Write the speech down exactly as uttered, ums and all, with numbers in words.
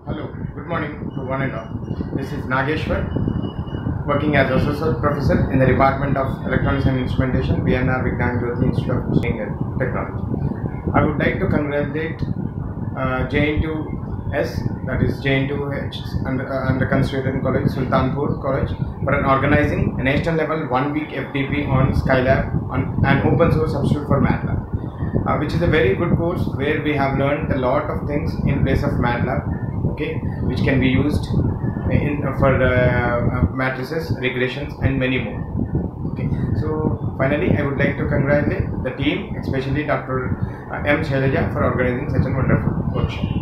Hello, good morning to one and all. This is Nageshwar, working as Associate Professor in the Department of Electronics and Instrumentation, V N R Vignan Jyoti Institute of Engineering and Technology. I would like to congratulate uh, J N two S, that is J N two H under, uh, under Constituent College, Sultanpur College, for an organizing a national level one week F D P on Skylab on an open source substitute for MATLAB. Uh, which is a very good course where we have learned a lot of things in place of MATLAB, okay, which can be used in, uh, for uh, matrices, regressions, and many more. Okay, so finally, I would like to congratulate the team, especially Doctor M. Shailaja, for organizing such a wonderful workshop.